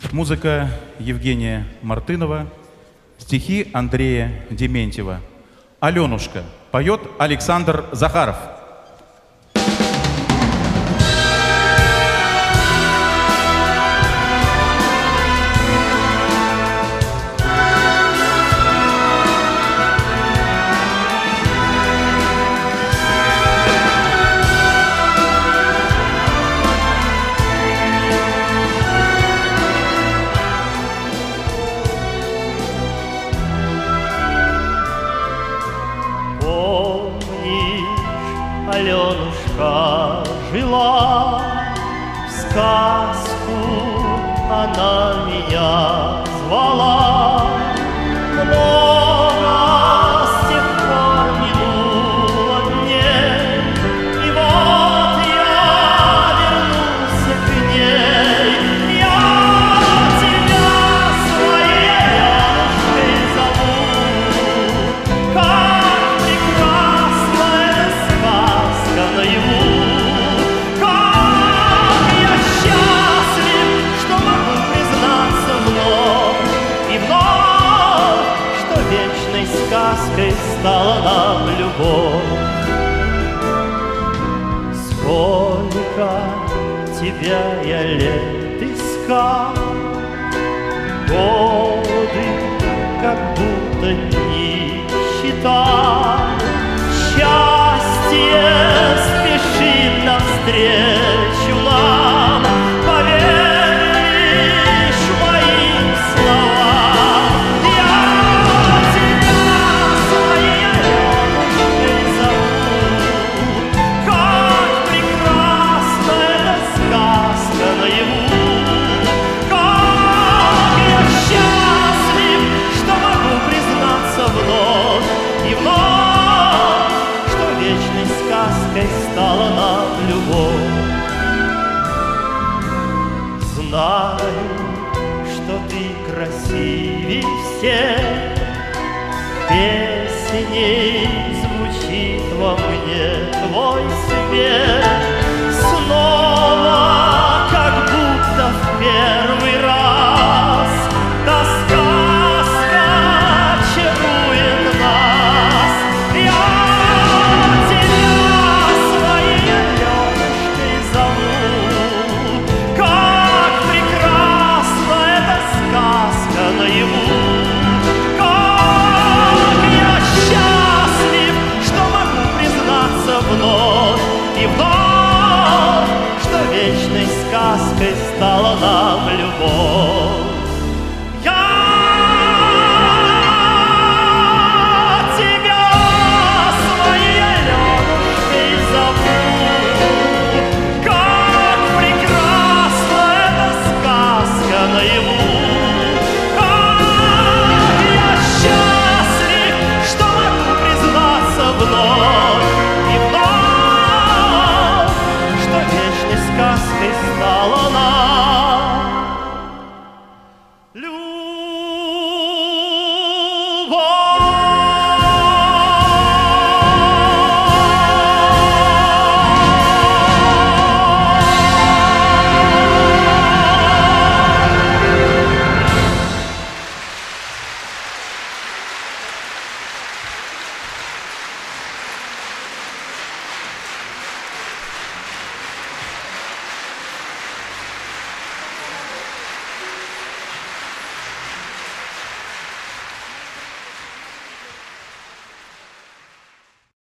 Музыка Евгения Мартынова, стихи Андрея Дементьева. «Аленушка» поет Александр Захаров. Аленушка жила, в сказку она меня звала. Много с тех пор минуло дней, и вот я вернулся к ней. Я тебя своей Аленушкой зову, как прекрасна эта сказка наяву. Как я счастлив, что могу признаться вновь и вновь, что вечной сказкой стала нам любовь. Сколько тебя я лет искал, годы как будто дни считал. Счастье спешит навстречу нам, поверь лишь моим словам. Я тебя своей Аленушкой зову, как прекрасна эта сказка наяву. Как я счастлив, что могу признаться вновь и вновь, что вечной сказкой стала нам любовь. Знаю, что ты красивей всех, песней звучит во мне твой смех. Снова, как будто в первый раз, та сказка чарует нас. Я тебя своей Аленушкой зову, как прекрасна эта сказка наяву. Как я счастлив, что могу признаться вновь и вновь, что вечной сказкой стала нам любовь.